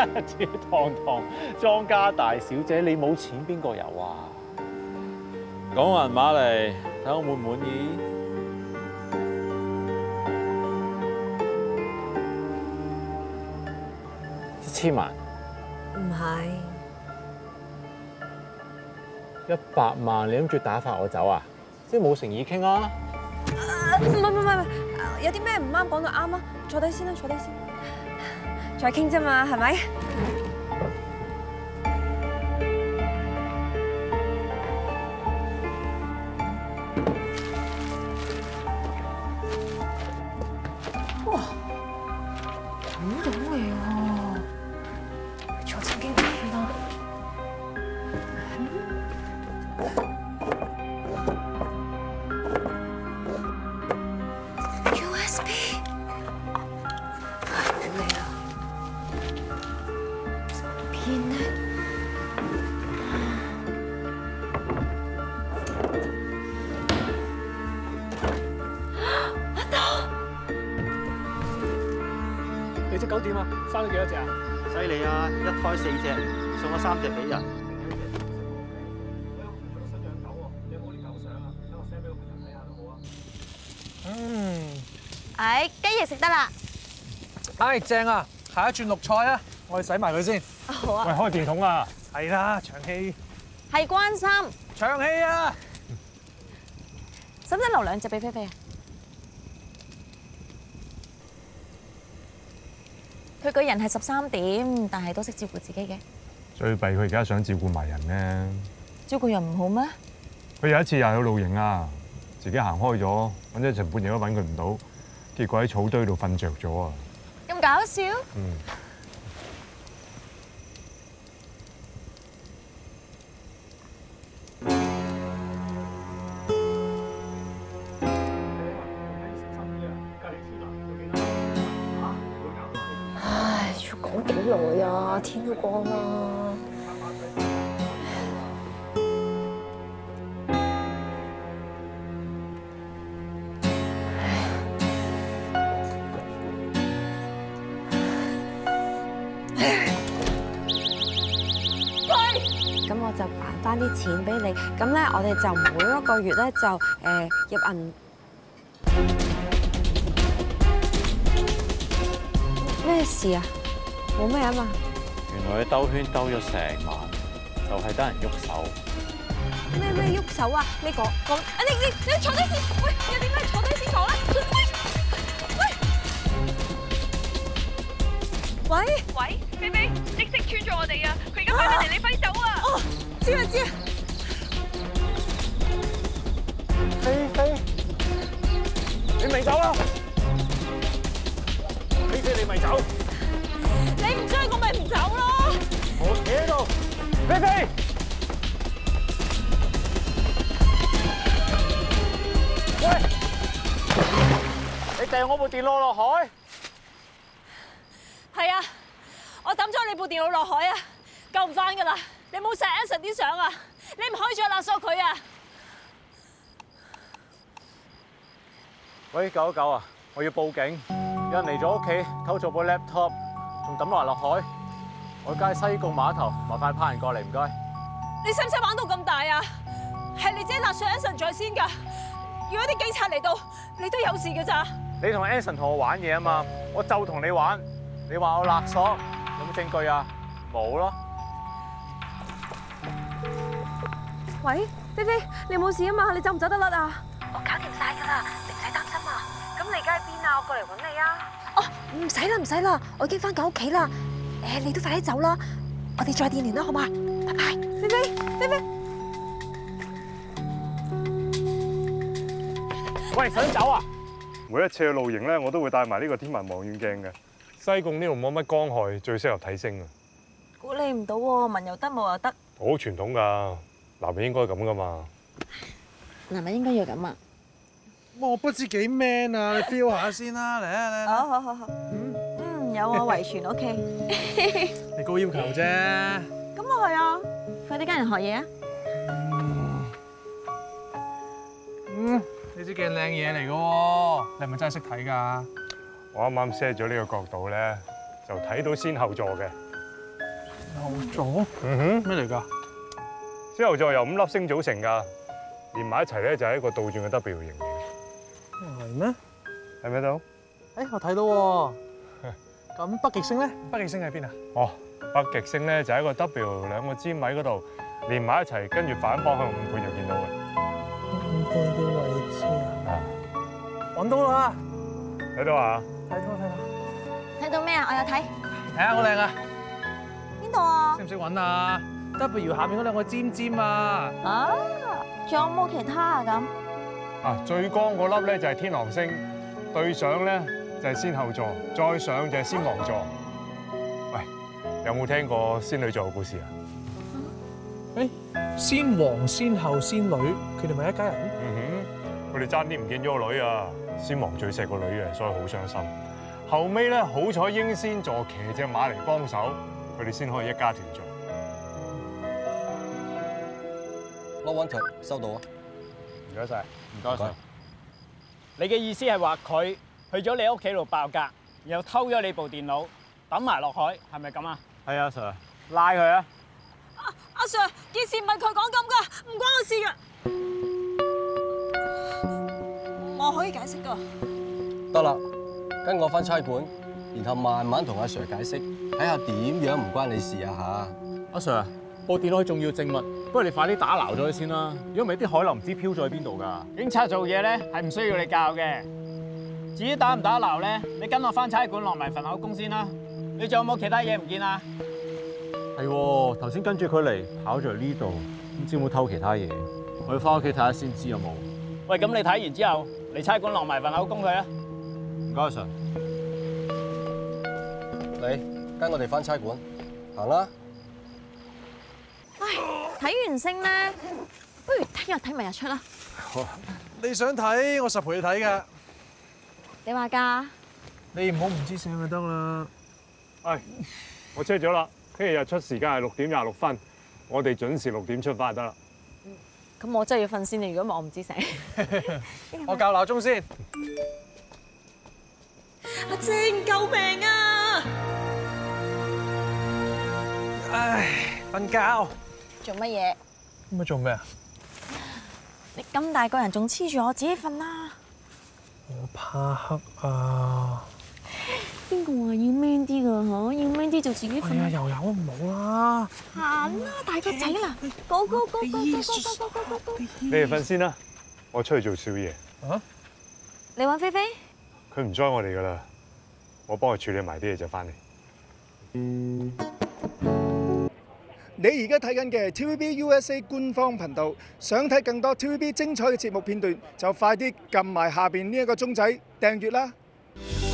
自己堂堂莊家大小姐，你冇錢邊個有啊？講銀碼嚟，睇我滿唔滿意？1000萬？ 唔係 100萬，你諗住打發我走啊？即係冇誠意傾啊？ 唔係，有啲咩唔啱講就啱啊！坐低先啦，坐低先，再傾啫嘛，係咪？哇，好到味喎！坐正經啲啦。USB， 等你啦。邊呢？揾到！ 你隻狗點啊？生咗幾多隻啊？ 犀利啊！一胎4隻，送咗3隻俾人。 雞翼食得啦。 唉，正啊！下一轉綠菜啊，我去洗埋佢先。 好啊。 喂，開電筒啊！ 係啦，長氣， 係關心。 長氣啊！ 使唔使留2隻俾菲菲啊？佢個人係13點，但係都識照顧自己嘅。 最弊佢而家想照顧埋人咧。 照顧人唔好咩？ 佢有一次又有露營啊，自己行開咗，揾咗成半夜都揾佢唔到，結果喺草堆度瞓着咗啊！ 咁搞笑？ 嗯。 唉，要講幾耐啊？天都光啦。咁我就還翻啲錢俾你，咁咧我哋就每一個月咧就入銀。咩事啊？冇咩啊嘛？ 原來你兜圈兜咗成晚，就係得人喐手。 咩喐手啊？你講，你坐低先。喂，有啲咩坐低先講啦。喂， 菲菲，即識穿咗我哋啊！佢而家快啲嚟，你快啲走啊！ 哦，知啊。 菲菲，你咪走啦！菲菲，你咪走！ 你唔追我咪唔走咯！ 我企喺度，菲菲，喂，你掟我部電腦落海？ 係啊，我抌咗你部電腦落海啊，救唔翻噶啦！你冇晒 Anson 啲相啊，你唔可以再勒索佢啊！ 喂，919啊，我要報警，有人嚟咗屋企偷咗部 laptop， 仲抌埋落海。我街西貢碼頭，麻煩派人過嚟，唔該。 你使唔使玩到咁大啊？係你自己勒索 Anson 在先㗎，如果啲警察嚟到，你都有事㗎咋？ 你同 Anson 同我玩嘢啊嘛，我就同你玩。你話我勒索，有冇證據啊？冇咯。 喂，菲菲，你冇事啊嘛？你走唔走得甩啊？ 我搞掂晒㗎啦，你唔使擔心啊。咁你而家喺邊啊？我過嚟揾你啊。 哦，唔使啦，我已經翻緊屋企啦。你都快啲走啦，我哋再電聯啦，好嘛？拜拜，菲菲。 喂，想走啊？ 每一次去露營咧，我都會帶埋呢個天文望遠鏡嘅。西貢呢度冇乜光害，最適合睇星啊！ 估你唔到喎，文又得，武又得。 好傳統㗎，男人應該咁㗎嘛。 男人應該要咁啊！ 我不知幾 man 啊！你 feel 下先啦，嚟啊！ 好。有啊，遺傳 OK。 你高要求啫。 咁我係啊，快啲跟人學嘢啊！ 呢支鏡靚嘢嚟㗎喎，你係咪真係識睇㗎？ 我啱啱 set 咗呢個角度咧，就睇到先後座嘅。 牛座嗯咩嚟㗎？ 獅牛座由5粒星組成㗎，連埋一齊咧就係一個倒轉嘅 W 型嚟嘅。 係咩？ 睇唔睇到？ 誒，我睇到喎。咁北極星咧？北極星喺邊啊？ 哦，北極星咧就喺個 W 兩個尖位嗰度連埋一齊，跟住反方向5倍就見到嘅。 5倍嘅位置啊！ 啊， 揾到啦！ 睇到啊？ 睇到。 睇到咩啊？我有睇。 睇下好靚啊！ 邊度啊？ 識唔識揾啊 ？W 下面嗰兩個尖尖啊！ 啊，仲有冇其他啊？咁啊，最光嗰粒咧就係天狼星，對上咧就係仙后座，再上就係仙王座。喂，有冇聽過仙女座嘅故事啊？ 誒，先王、先后、仙女，佢哋咪一家人？ 佢哋爭啲唔見咗個女啊！仙王最錫個女嘅，所以好傷心。後尾咧，好彩英仙座騎隻馬嚟幫手，佢哋先可以一家團聚。 攞穩陣，收到啊！ 唔該晒， 唔該晒。 你嘅意思係話佢去咗你屋企度爆格，然後偷咗你部電腦，抌埋落海，係咪咁啊？ 係啊，Sir，拉佢啊！ 阿 Sir， 件事唔係佢講咁噶，唔關我事噶。我可以解釋噶。 得啦，跟我翻差館，然後慢慢同阿 Sir 解釋，睇下點樣唔關你事啊阿 Sir， 部電腦係重要證物，不如你快啲打撈咗佢先啦。如果唔係啲海流唔知飄咗去邊度㗎。 警察做嘢咧係唔需要你教嘅。至於打唔打撈咧，你跟我翻差館落埋份口供先啦。你仲有冇其他嘢唔見啊？ 係喎，頭先跟住佢嚟，跑咗嚟呢度，唔知有冇偷其他嘢。我要翻屋企睇下先知有冇。 喂，咁你睇完之後，嚟差館落埋份口供佢啊。 唔該，Sir。 你跟我哋翻差館，行啦。 唉，睇完星咧，不如聽日睇埋日出啦。 你想睇，我10陪你睇㗎。 你話㗎？ 你唔好唔知醒就得啦。 係，我 check 咗啦，聽日日出時間係6點26分，我哋準時6點出發就得啦。 咁我真係要瞓先，如果唔係我唔知醒。 我校鬧鐘先。 阿靜，救命啊！ 唉，瞓覺。 做乜嘢？ 咁咪做咩啊？ 你咁大個人仲黐住我，自己瞓啦。 我怕黑啊！ 邊個話要 man 啲㗎嚇？要 man 啲就自己瞓。 係啊，又有唔好啦。 行啦，大個仔啦，go go go go go go go go go！ 你哋瞓先啦，我出去做少爺。 啊？ 你揾菲菲？ 佢唔 join 我哋噶啦，我幫佢處理埋啲嘢就翻嚟。 你而家睇緊嘅 TVB USA 官方頻道，想睇更多 TVB 精彩嘅節目片段，就快啲撳埋下邊呢一個鐘仔訂閱啦！